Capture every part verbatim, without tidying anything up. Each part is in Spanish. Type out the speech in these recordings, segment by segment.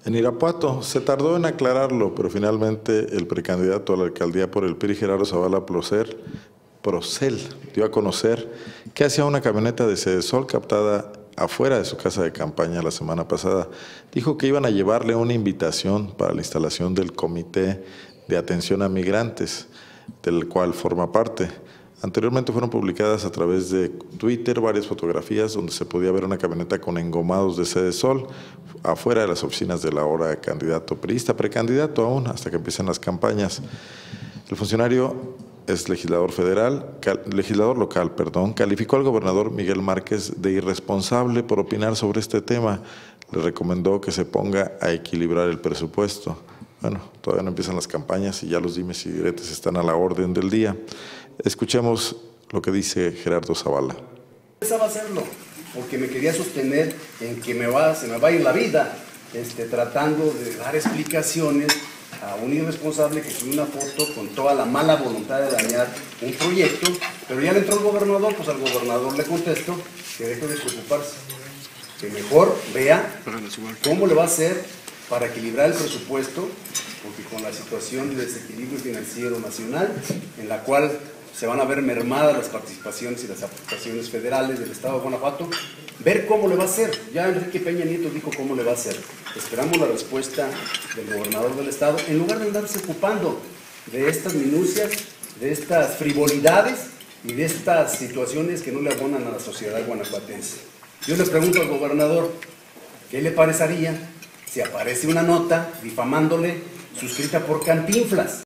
En Irapuato se tardó en aclararlo, pero finalmente el precandidato a la alcaldía por el P R I, Gerardo Zavala Procel, Procel, dio a conocer que hacía una camioneta de Sedesol captada afuera de su casa de campaña la semana pasada. Dijo que iban a llevarle una invitación para la instalación del Comité de Atención a Migrantes, del cual forma parte. Anteriormente fueron publicadas a través de Twitter varias fotografías donde se podía ver una camioneta con engomados de Sedesol afuera de las oficinas del ahora candidato priista, precandidato aún, hasta que empiecen las campañas. El funcionario es legislador federal, legislador local, perdón, calificó al gobernador Miguel Márquez de irresponsable por opinar sobre este tema. Le recomendó que se ponga a equilibrar el presupuesto. Bueno, todavía no empiezan las campañas y ya los dimes y diretes están a la orden del día. Escuchemos lo que dice Gerardo Zavala. Pensaba hacerlo porque me quería sostener en que me va, se me va a ir la vida este, tratando de dar explicaciones a un irresponsable que sube una foto con toda la mala voluntad de dañar un proyecto, pero ya le entró el gobernador, pues al gobernador le contesto que deje de preocuparse, que mejor vea cómo le va a hacer para equilibrar el presupuesto, porque con la situación de desequilibrio financiero nacional, en la cual se van a ver mermadas las participaciones y las aportaciones federales del Estado de Guanajuato, ver cómo le va a hacer. Ya Enrique Peña Nieto dijo cómo le va a hacer. Esperamos la respuesta del gobernador del Estado, en lugar de andarse ocupando de estas minucias, de estas frivolidades y de estas situaciones que no le abonan a la sociedad guanajuatense. Yo le pregunto al gobernador, ¿qué le parecería si aparece una nota difamándole suscrita por Cantinflas?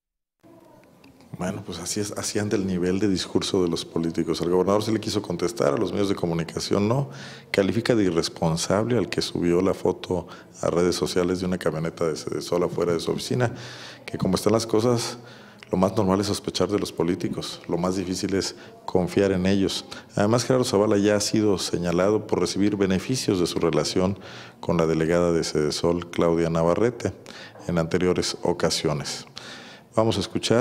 Bueno, pues así es, así anda el nivel de discurso de los políticos. Al gobernador se le quiso contestar, a los medios de comunicación no. Califica de irresponsable al que subió la foto a redes sociales de una camioneta de Sedesol afuera de su oficina, que como están las cosas, lo más normal es sospechar de los políticos, lo más difícil es confiar en ellos. Además, Gerardo Zavala ya ha sido señalado por recibir beneficios de su relación con la delegada de Sedesol, Claudia Navarrete, en anteriores ocasiones. Vamos a escuchar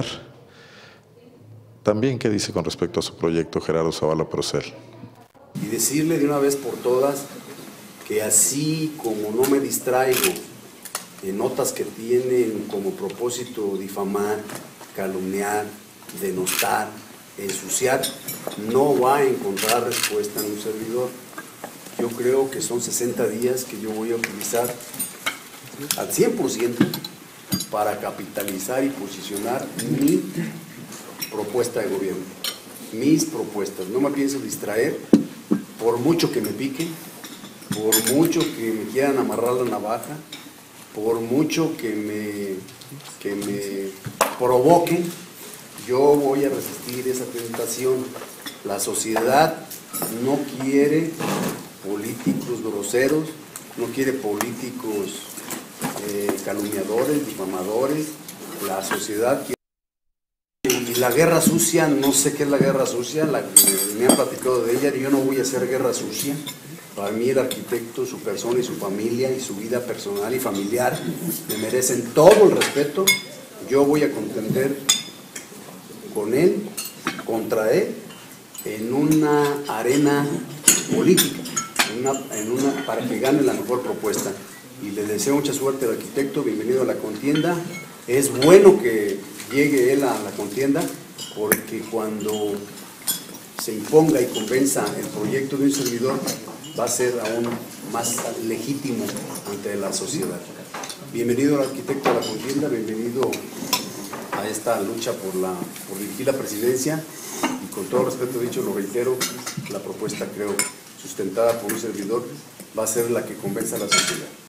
también qué dice con respecto a su proyecto Gerardo Zavala Procel. Y decirle de una vez por todas que así como no me distraigo en notas que tienen como propósito difamar, calumniar, denostar, ensuciar, no va a encontrar respuesta en un servidor. Yo creo que son sesenta días que yo voy a utilizar al cien por ciento para capitalizar y posicionar mi propuesta de gobierno, mis propuestas. No me pienso distraer, por mucho que me piquen, por mucho que me quieran amarrar la navaja, por mucho que me, que me provoquen, yo voy a resistir esa tentación. La sociedad no quiere políticos groseros, no quiere políticos eh, calumniadores, difamadores. La sociedad quiere... Y la guerra sucia, no sé qué es la guerra sucia, la, me, me han platicado de ella, y yo no voy a hacer guerra sucia. Para mí el arquitecto, su persona y su familia y su vida personal y familiar me merecen todo el respeto. Yo voy a contender con él, contra él, en una arena política, en una, en una, para que gane la mejor propuesta. Y le deseo mucha suerte al arquitecto, bienvenido a la contienda. Es bueno que llegue él a la contienda, porque cuando se imponga y convenza el proyecto de un servidor, va a ser aún más legítimo ante la sociedad. Bienvenido al arquitecto a la contienda, bienvenido a esta lucha por, la, por dirigir la presidencia, y con todo respeto dicho, lo reitero, la propuesta, creo, sustentada por un servidor, va a ser la que convenza a la sociedad.